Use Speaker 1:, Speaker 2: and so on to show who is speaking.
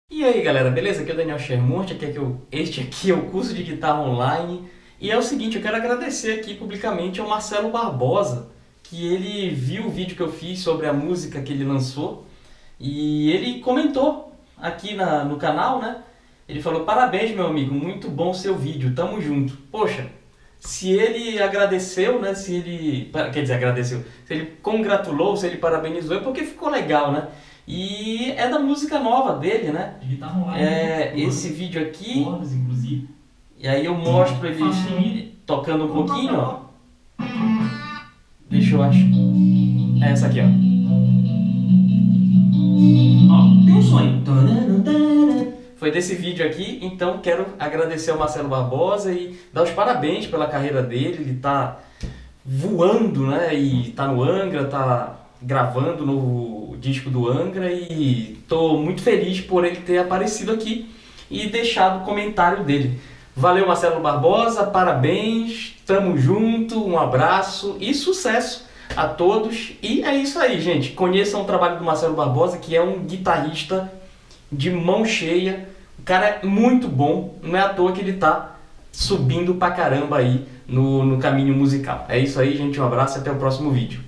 Speaker 1: E aí galera, beleza? Aqui é o Daniel Schermont, este aqui é o curso de guitarra online. E é o seguinte, eu quero agradecer aqui publicamente ao Marcelo Barbosa, que ele viu o vídeo que eu fiz sobre a música que ele lançou e ele comentou aqui no canal, né? Ele falou: parabéns meu amigo, muito bom seu vídeo, tamo junto. Poxa, se ele agradeceu, né? Quer dizer, agradeceu, se ele congratulou, se ele parabenizou, é porque ficou legal, né? E é da música nova dele, né?
Speaker 2: De guitarra online.
Speaker 1: Esse vídeo aqui.
Speaker 2: Cordas, inclusive.
Speaker 1: E aí eu mostro ele tocando um pouquinho, ó. Deixa eu achar. É essa aqui, ó.
Speaker 2: Ó, tem um sonho.
Speaker 1: Foi desse vídeo aqui, então quero agradecer ao Marcelo Barbosa e dar os parabéns pela carreira dele. Ele tá voando, né? E tá no Angra, tá gravando o novo disco do Angra e tô muito feliz por ele ter aparecido aqui e deixado o comentário dele. Valeu, Marcelo Barbosa, parabéns, tamo junto, um abraço e sucesso a todos. E é isso aí, gente. Conheçam o trabalho do Marcelo Barbosa, que é um guitarrista de mão cheia. O cara é muito bom, não é à toa que ele tá subindo pra caramba aí no caminho musical. É isso aí, gente, um abraço e até o próximo vídeo.